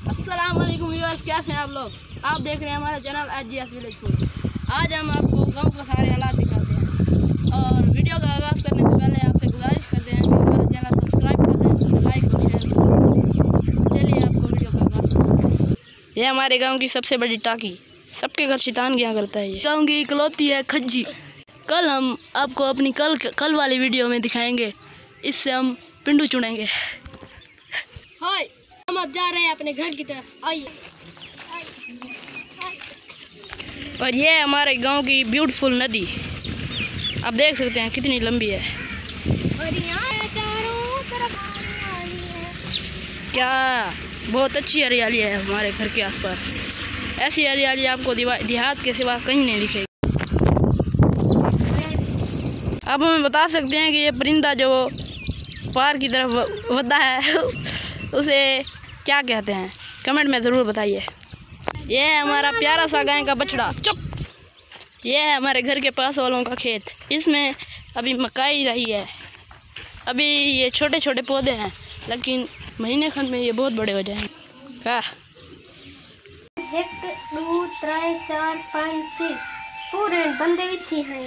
अस्सलाम वालेकुम व्यूअर्स, कैसे हैं आप लोग। आप देख रहे हैं हमारा चैनल एचजीएस विलेज फूड। आज हम आपको गांव के सारे हालात दिखाते हैं और वीडियो का आगाज़ करने से पहले आपसे गुजारिश करते हैं कि हमारा चैनल सब्सक्राइब कर दें, उसे लाइक और शेयर करें। चलिए आपको वीडियो का आगाज़ करते हैं। ये हमारे गाँव की सबसे बड़ी टाकी, सबके घर शैतान गया करता है। ये गाँव की इकलौती है खज्जी। कल हम आपको अपनी कल वाली वीडियो में दिखाएंगे, इससे हम पिंडू चुनेंगे। हाय, हम अब जा रहे हैं अपने घर की तरफ, आइए। और ये है हमारे गांव की ब्यूटीफुल नदी, आप देख सकते हैं कितनी लंबी है। और यहाँ चारों तरफ हरियाली है। क्या बहुत अच्छी हरियाली है हमारे घर के आसपास। ऐसी हरियाली आपको देहात के सिवा कहीं नहीं दिखेगी। आप हमें बता सकते हैं कि ये परिंदा जो पार की तरफ वधा है उसे क्या कहते हैं, कमेंट में ज़रूर बताइए। ये है हमारा प्यारा सा गाय का बछड़ा। चुप। ये है हमारे घर के पास वालों का खेत, इसमें अभी मकई रही है। अभी ये छोटे छोटे पौधे हैं, लेकिन महीने खंड में ये बहुत बड़े हो जाएंगे। हाँ, 1 2 3 4 5 6 पूरे बंदे भी छी हैं।